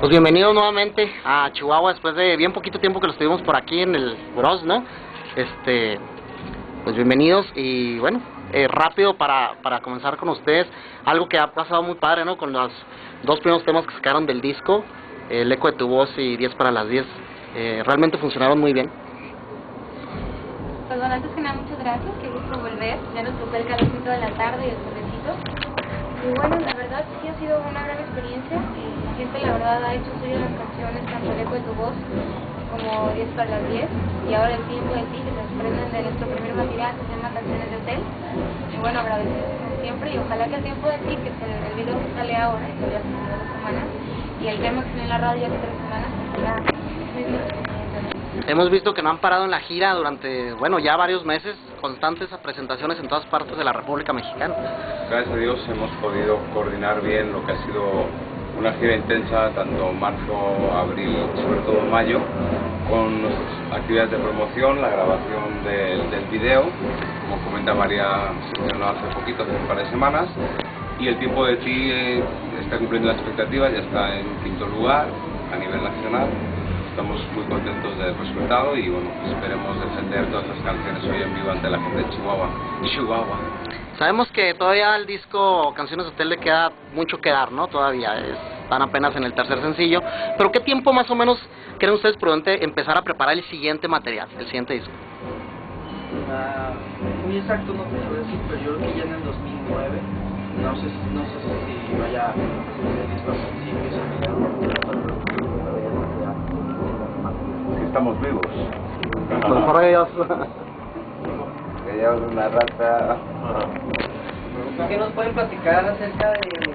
Pues bienvenidos nuevamente a Chihuahua después de bien poquito tiempo que lo estuvimos por aquí en el Bros, ¿no? Pues bienvenidos y bueno, rápido para comenzar con ustedes, algo que ha pasado muy padre, ¿no? Con los dos primeros temas que sacaron del disco, El eco de tu voz y 10 para las 10, realmente funcionaron muy bien. Pues bueno, antes que nada, muchas gracias, qué gusto volver, ya nos tocó el calorcito de la tarde y el solecito. Y bueno, la verdad sí ha sido una gran experiencia, la gente la verdad ha hecho suyo las canciones, tanto El eco de tu voz como 10 para las 10, y ahora El tiempo de ti, que se desprenden de nuestro primer material que se llama Canciones de Hotel. Y bueno, agradecidos como siempre, y ojalá que El tiempo de ti, que es el video que sale ahora, y todavía hace 2 semanas, y el tema que salió en la radio hace 3 semanas, pues ya Hemos visto que no han parado en la gira durante, bueno, ya varios meses, constantes presentaciones en todas partes de la República Mexicana. Gracias a Dios hemos podido coordinar bien lo que ha sido una gira intensa, tanto marzo, abril, sobre todo mayo, con nuestras actividades de promoción, la grabación del video, como comenta María, se estrenó hace poquito, hace un par de semanas, y El tiempo de ti está cumpliendo las expectativas, ya está en 5º lugar a nivel nacional. Estamos muy contentos del resultado y bueno, esperemos defender todas las canciones hoy en vivo ante la gente de Chihuahua. Sabemos que todavía al disco Canciones de Hotel le queda mucho que dar, ¿no? Todavía están apenas en el 3er sencillo, pero ¿qué tiempo más o menos creen ustedes prudente empezar a preparar el siguiente material, el siguiente disco? Muy exacto no te puedo decir, pero yo creo que ya en el 2009, no sé si vaya a ser disco a principios Estamos vivos. Pues por ellos. Que llevamos una raza. ¿Qué nos pueden platicar acerca de